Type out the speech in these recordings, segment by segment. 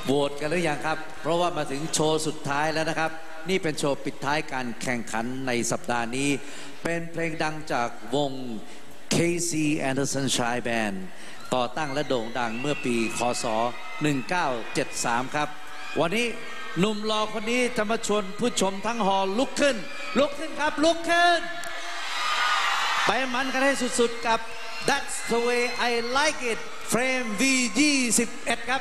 โหวตกันหรือยังครับเพราะว่ามาถึงโชว์สุดท้ายแล้วนะครับนี่เป็นโชว์ปิดท้ายการแข่งขันในสัปดาห์นี้เป็นเพลงดังจากวง Casey Anderson Shy Band ก่อตั้งและโด่งดังเมื่อปีคศ1973ครับวันนี้หนุ่มหล่อคนนี้จะมาชวนผู้ชมทั้งฮอลลุกขึ้นครับลุกขึ้นไปมันกันให้สุดๆกับ That's the way I like it เฟรม V21 ครับ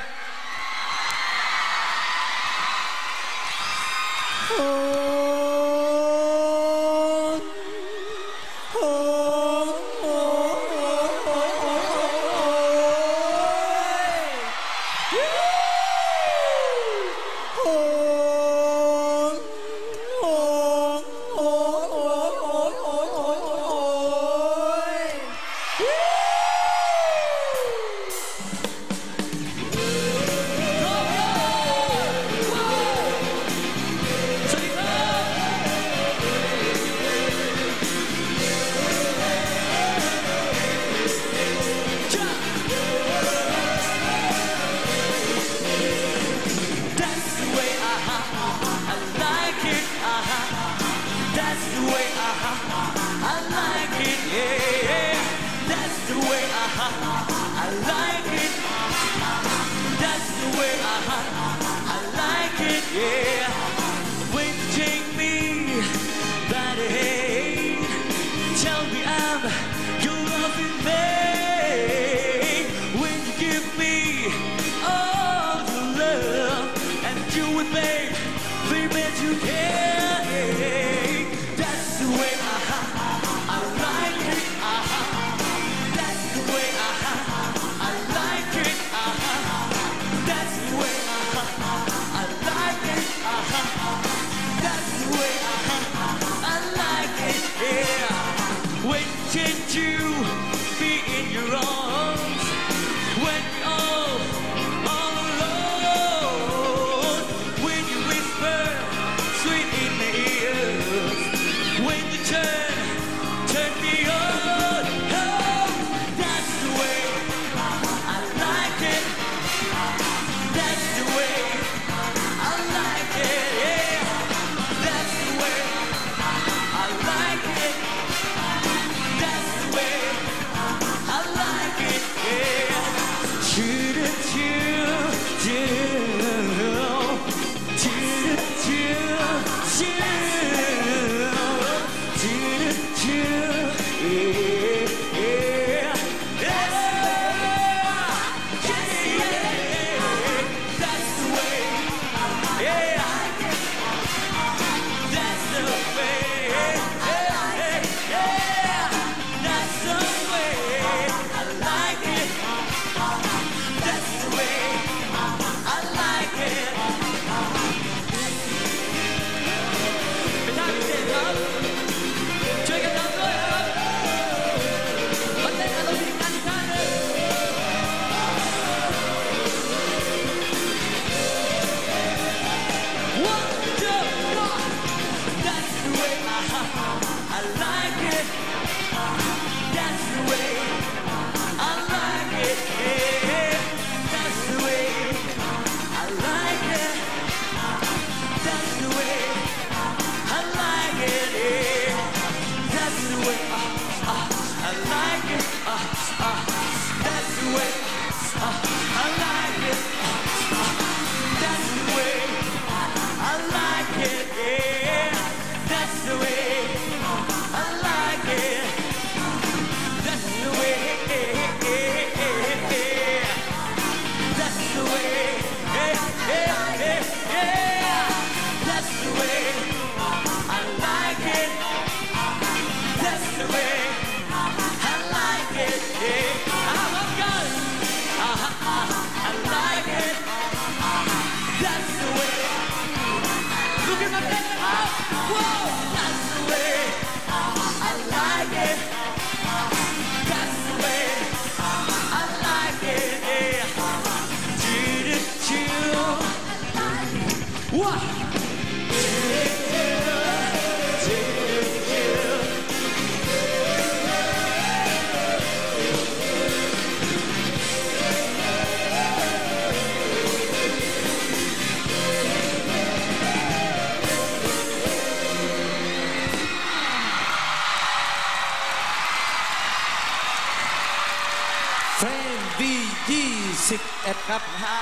ครับ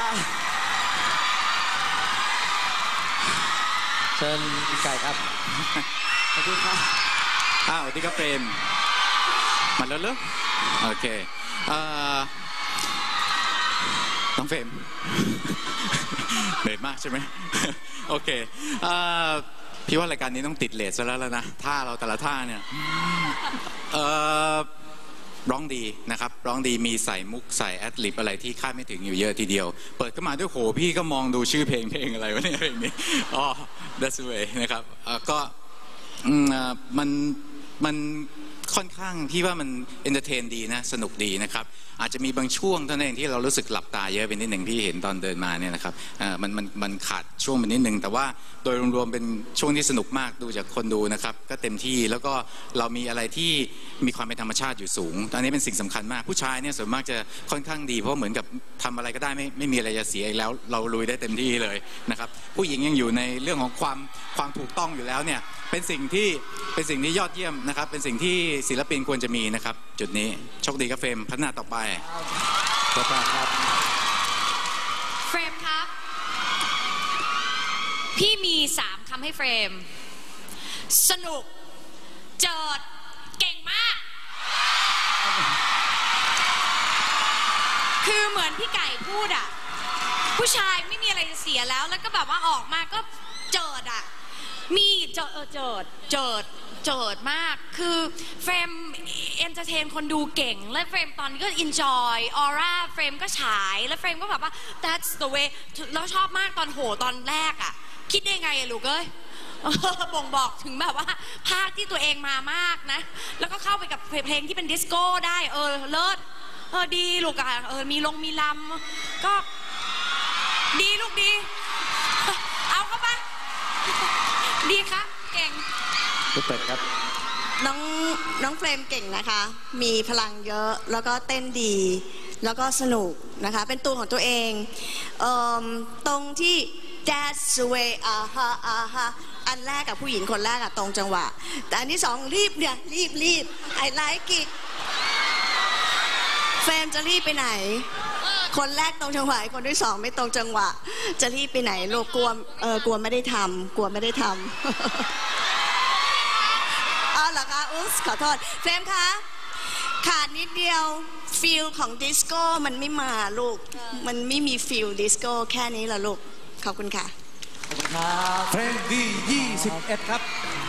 เชิญพี่ไก่ครับสวัสดีครับสวัสดีครับเฟรมมาแล้วเหรอโอเคน้องเฟรมเหนื่อยมากใช่ไหมโอเคพี่ว่ารายการนี้ต้องติดเรทซะแล้วนะท่าเราแต่ละท่าเนี่ยร้องดีนะครับร้องดีมีใส่มุกใส่แอดลิบอะไรที่คาดไม่ถึงอยู่เยอะทีเดียวเปิดเข้ามาด้วยโหพี่ก็มองดูชื่อเพลงอะไรวะเนี่ยเพลงนี้That's the way นะครับก็มันค่อนข้างที่ว่ามันเอนเตอร์เทนดีนะสนุกดีนะครับอาจจะมีบางช่วงเท่านั้นเองที่เรารู้สึกหลับตาเยอะไปนิดหนึ่งพี่เห็นตอนเดินมาเนี่ยนะครับมันขาดช่วงไปนิดหนึ่งแต่ว่าโดยรวมๆเป็นช่วงที่สนุกมากดูจากคนดูนะครับก็เต็มที่แล้วก็เรามีอะไรที่มีความเป็นธรรมชาติอยู่สูงอันนี้เป็นสิ่งสำคัญมากผู้ชายเนี่ยส่วนมากจะค่อนข้างดีเพราะเหมือนกับทำอะไรก็ได้ไม่มีอะไรจะเสียอีกแล้วเราลุยได้เต็มที่เลยนะครับผู้หญิงยังอยู่ในเรื่องของความถูกต้องอยู่แล้วเนี่ยเป็นสิ่งที่ยอดเยี่ยมนะครับเป็นสิ่งที่ศิลปินควรจะมีนะครับจุดนี้โชคดีครับเฟรมพัฒนาต่อไปครับเฟรมครับพี่มี3คำให้เฟรมสนุกเจิดเก่งมากคือเหมือนพี่ไก่พูดอ่ะผู้ชายไม่มีอะไรจะเสียแล้วก็แบบว่าออกมาก็เจิดอ่ะมีเจิดมากคือเฟรมเอนเตอร์เทนคนดูเก่งและเฟรมตอนนี้ก็อินจอยออร่าเฟรมก็ฉายและเฟรมก็แบบว่า that's the way แล้วชอบมากตอนแรกอ่ะคิดได้ไงอะลูกเอ้ยบ่งบอกถึงแบบว่าภาคที่ตัวเองมามากนะแล้วก็เข้าไปกับเพลงที่เป็นดิสโก้ได้เลิศดีลูกอะมีลำก็ดีลูกดีเอาเข้าไปดีครับเก่งพี่เป็ดครับน้องเฟรมเก่งนะคะมีพลังเยอะแล้วก็เต้นดีแล้วก็สนุกนะคะเป็นตัวของตัวเองตรงที่ that's the way อันแรกกับผู้หญิงคนแรกอะตรงจังหวะแต่อันที่สองรีบ I like it เฟรมจะรีบไปไหนคนแรกตรงจังหวะคนที่สองไม่ตรงจังหวะจะรีบไปไหนลูกกลัวไม่ได้ทำเหรอคะอุ๊สขอโทษเฟรมคะขาดนิดเดียวฟิลของดิสโก้มันไม่มาลูกมันไม่มีฟิลดิสโก้แค่นี้ละลูกขอบคุณค่ะขอบคุณครับเพลงที่21ครับ